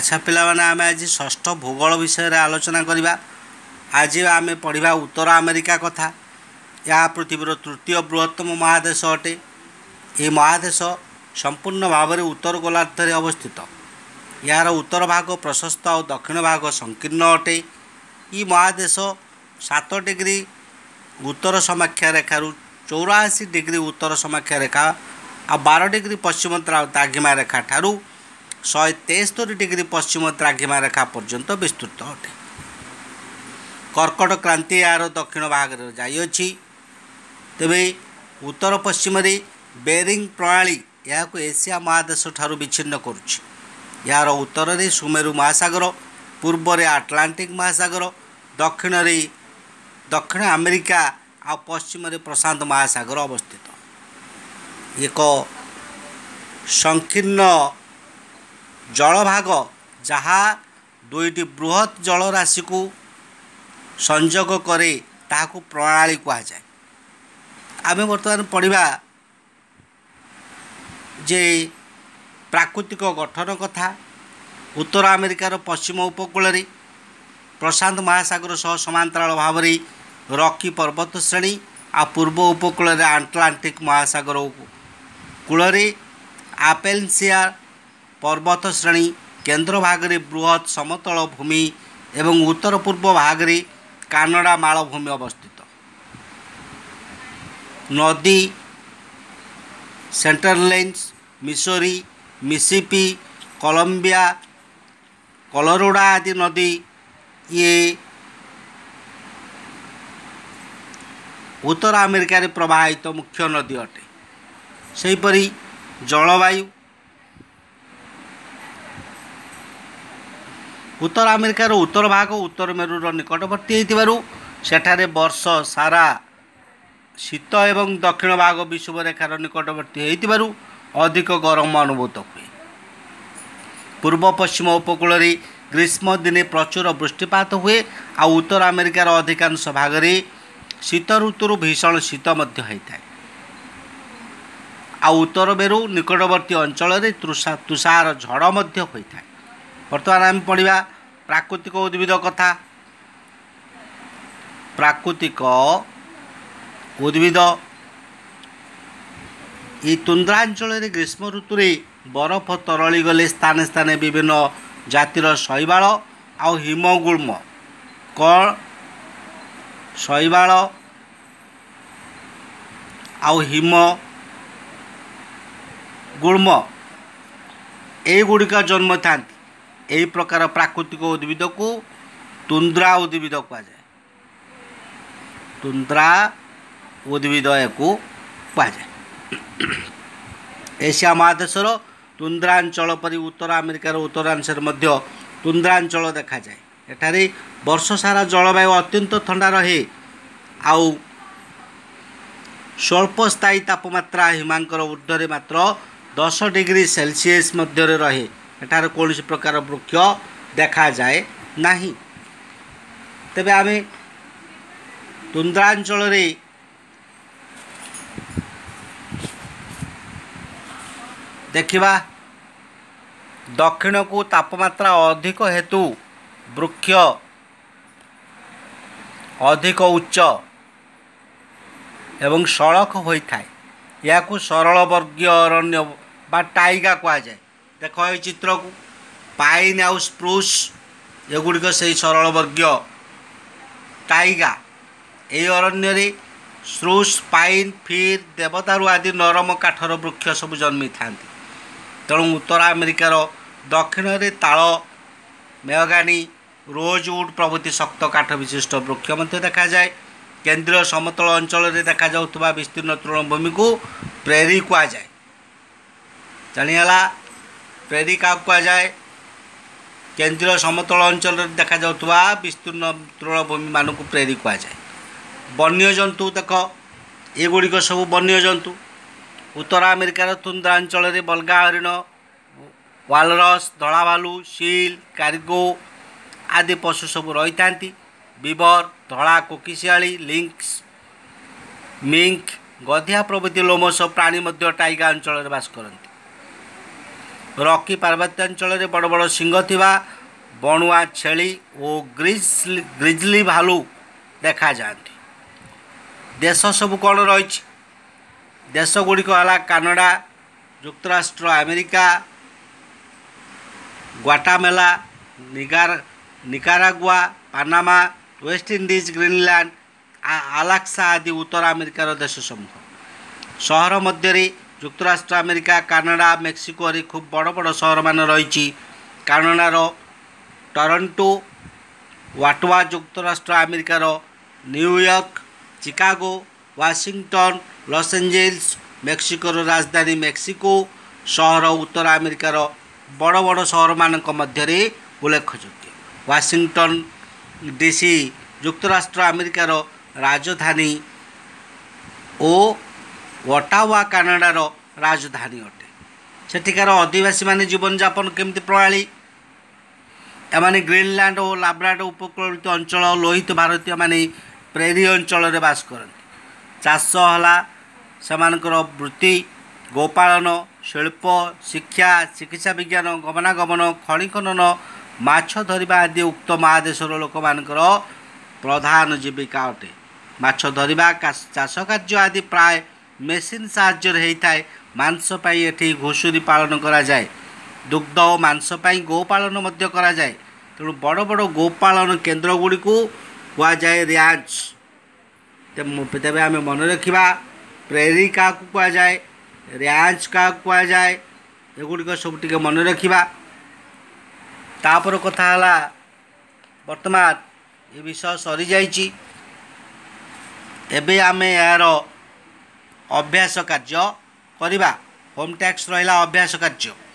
अच्छा पिलाମାନେ आम आज षष्ठ भूगोल विषय आलोचना करवा। आज आम पढ़ा उत्तर अमेरिका कथा। यह पृथ्वीर तृतीय बृहत्तम महादेश अटे। ये महादेश संपूर्ण भाव में उत्तर गोलार्धରେ अवस्थित। यार उत्तर भाग प्रशस्त और दक्षिण भाग संकीर्ण अटे। ये महादेश 7 डिग्री उत्तर समाक्षा रेखार 84 डिग्री उत्तर समाक्षा रेखा और 12 डिग्री पश्चिम द्राघिमा रेखा ठारू 173 डिग्री पश्चिम द्राघिमा रेखा पर्यंत विस्तृत अटे। कर्कट क्रांति यार दक्षिण भाग जाइए। तेबे उत्तर पश्चिम बेरिंग प्रणाली यह एशिया महादेश ठारू विच्छिन्न करुछि। यार उत्तर में सुमेरु महासागर, पूर्व में आटलांटिक महासागर, दक्षिण अमेरिका आ पश्चिम में प्रशांत महासागर अवस्थित। एक संकीर्ण जलभाग जहाँ दुईटी बृहत जलराशि को संयोग करे ताकू प्रणाली कहा जाए। आम बर्तमान पढ़ा जे प्राकृतिक गठन कथा। उत्तर अमेरिकार पश्चिम उपकूल प्रशांत महासागर सह समांतराल भाव में रॉकी पर्वत श्रेणी आ पूर्व उपकूल आटलांटिक महासागर कूल आपेलसिया पर्वत श्रेणी, केंद्र भाग में बृहत समतल भूमि एवं उत्तर पूर्व भाग में कानाडा मालभूमि अवस्थित। नदी सेंट्रल लेन्स, मिसोरी, मिसिसिपी, कोलंबिया, कोलोराडो आदि नदी ये उत्तर अमेरिका रे प्रवाहित मुख्य नदी अटे। सेहीपरि जलवायु उत्तर अमेरिकार उत्तर भाग उत्तर मेरुर निकटवर्ती होइतिबारु सेठारे वर्ष सारा शीत एवं दक्षिण भाग विषुवरेखार निकटवर्ती होइतिबारु अधिक गरम अनुभूत हुए। पूर्व पश्चिम उपकूल ग्रीष्म दिने प्रचुर वृष्टिपात हुए आ उत्तर अमेरिकार अधिकांश भाग में शीत ऋतु भीषण शीत होता है। आ उत्तर मेरु निकटवर्ती अंचल में तुषार झड़ होता है। बर्तमान आम पढ़ा प्राकृतिक उद्भिद कथा। प्राकृतिक उद्भिद ये तुंद्रांचल में ग्रीष्म ऋतु बरफ तरली गले स्थाने स्थाने विभिन्न जातिर शैवाल आ हिमगुल्म कण शैवाल आ हिम गुल्म एगुड़िक जन्म था। यही प्रकार प्राकृतिक उद्भिद को तुंद्रा उद्भिद कहुए। तुंद्रा उद्भिद को कहुए। एशिया महादेशर तुंद्रांचल परि उत्तर अमेरिकार उत्तरांशर मध्य तुंद्रांचल देखा जाए। एठारे वर्ष सारा जलवायु अत्यंत ठंडा रहे। आउ स्वल्प स्थायी तापमात्रा हिमांकर ऊर्ध्वे मात्र 10 डिग्री सेल्सियस मध्य रहे। एठारे कौन प्रकार वृक्ष देखा जाए नहीं। तेबे आमे तुंद्रांचल देखिबा दक्षिण को तापमात्रा अधिक हेतु वृक्ष अधिक उच्च एवं सड़क होता है। या सरल वर्गीय अरण्य बा टाइगा कहा जाए। देख ये चित्र को पाइन आउ स्प्रूस एगुड़िक से सरल वर्गीय टाइगा। ये अरण्य स्प्रूस, पाइन, फिर देवदारू आदि नरम काठर वृक्ष सब जन्मी था। तेणु उत्तर अमेरिकार दक्षिण में ताल, मेहगानी, रोजवुड प्रभृति शक्त काठ विशिष्ट वृक्ष देखा जाए। केंद्रीय समतल अंचल में देखा जाउथुबा विस्तीर्ण तृणभूमि को प्रेरी कहा जाए। जानिगला प्रेरी क्या कहा जाए? केंद्रीय समतल अंचल में देखा जाउथुबा विस्तीर्ण तृणभूमि मान को प्रेरी कहा जाए। वन्य जंतु देख एगुड़िक सब वन्य जंतु। उत्तर अमेरिकार तुंद्रांचल में बलगा हरिण, वालरस, धला भालू, सील, कार्गो आदि पशु सब रही था। बीबर, धला कोकिशियाली, लिंक्स, मिंक, गधिया प्रभृति लोमस प्राणी टाइगा अंचल में बास करती। रॉकी पार्वत्यांचल बड़ बड़ सिंह थिबा बणुआ छेली और ग्रिजली भालू देखा जाती। देश सब कौन रही देश गुड़िक है कानाडा, युक्तराष्ट्र America, Guatemala, Nicaragua, Panama, West Indies, Greenland, Alaska आदि उत्तर अमेरिकार देश समूह। सहर मध्य युक्तराष्ट्र अमेरिका, कानाडा, मेक्सिको खूब बड़ बड़ सहर मान रही। कानाडार टोरंटो, वाटवा, युक्तराष्ट्र अमेरिकार New York, Chicago, Washington, Los Angeles, मेक्सिकोर राजधानी मेक्सिको सहर उत्तर अमेरिकार बड़ बड़ सहर मान मध्य उल्लेखयोग्य। वाशिंगटन डीसी युक्तराष्ट्र अमेरिकार राजधानी और ओटावा कानाडार राजधानी अटे। सेठिकार आदिवासी माने जीवन यापन केमती प्रणाली एमाने ग्रीनलैंड और लाब्राडोर उपकूलवर्ती अंचल लोहित भारतीय माने प्रेरी अंचल में बास करती। चाष है सेमानकर वृत्ति गोपालन, शिल्प, शिक्षा, चिकित्सा विज्ञान, गमनागमन, खनि खनन, माछ धरिबा आदि उक्त महादेशर लोक मानकर प्रधान जीविका अटे। माछ धरिबा, चाष कार्य आदि प्राय मेसीन साहाय्य होता है। मांस पाई एठी घुषुरी पालन करा जाए। दुग्ध और मांस पाई गोपालन मध्य करा जाए। तेणु बड़ बड़ गोपालन केन्द्र गुड़ी को हुआ जाए रियाज। तेबे आम मन रखा प्रेरी क्या कह जाए, रियाज क्या कह जाए, एगुड़िक सब टे मन रखा। तापर कथा है वर्तमान ये विषय सरी जाइए। एबे आमे यार अभ्यास कार्य करवा। होम टैक्स रहा अभ्यास कार्य।